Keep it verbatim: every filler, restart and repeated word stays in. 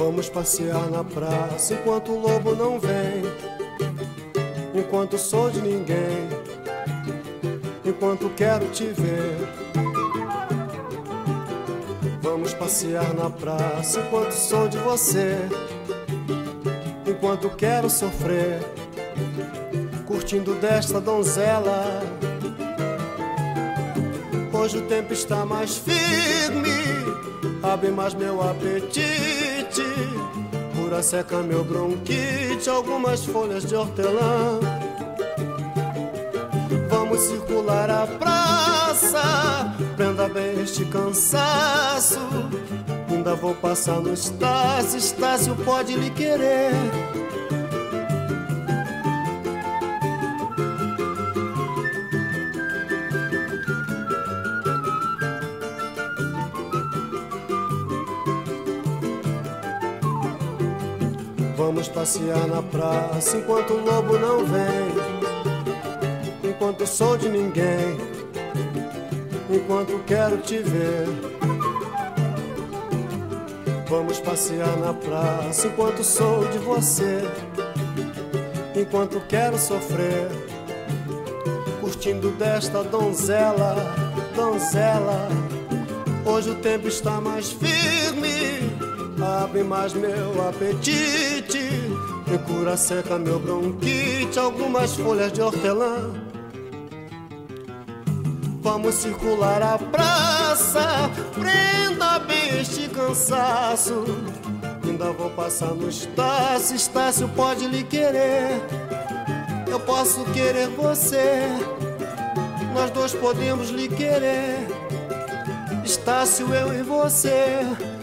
Vamos passear na praça enquanto o lobo não vem, enquanto sou de ninguém, enquanto quero te ver. Vamos passear na praça enquanto sou de você, enquanto quero sofrer, curtindo desta donzela. Hoje o tempo está mais firme, abre mais meu apetite, cura seca meu bronquite, algumas folhas de hortelã. Vamos circular a praça, prenda bem este cansaço. Ainda vou passar no Estácio, Estácio pode lhe querer. Vamos passear na praça enquanto o lobo não vem, enquanto sou de ninguém, enquanto quero te ver. Vamos passear na praça enquanto sou de você, enquanto quero sofrer, curtindo desta donzela, donzela. Hoje o tempo está mais firme, abre mais meu apetite, e cura seca meu bronquite, algumas folhas de hortelã. Vamos circular a praça, prenda bem este cansaço. Ainda vou passar no Estácio, Estácio pode lhe querer. Eu posso querer você, nós dois podemos lhe querer. Estácio, eu e você.